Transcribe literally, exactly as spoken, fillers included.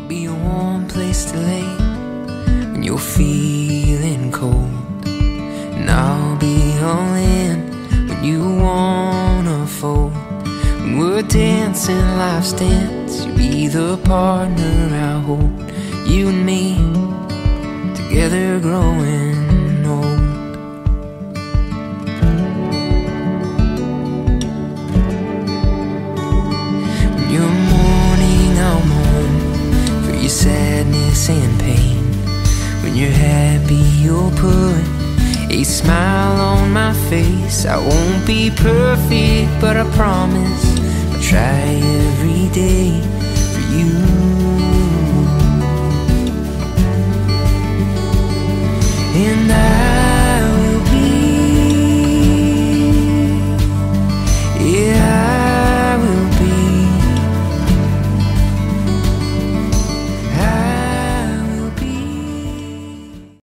be a warm place to lay when you're feeling cold. And I'll be all in when you wanna fold. When we're dancing life's dance, you'll be the partner I hold. You and me, together growing old. When you're mourning, I'll mourn for your sadness and pain. When you're happy, you'll put a smile on my face. I won't be perfect, but I promise I'll try every day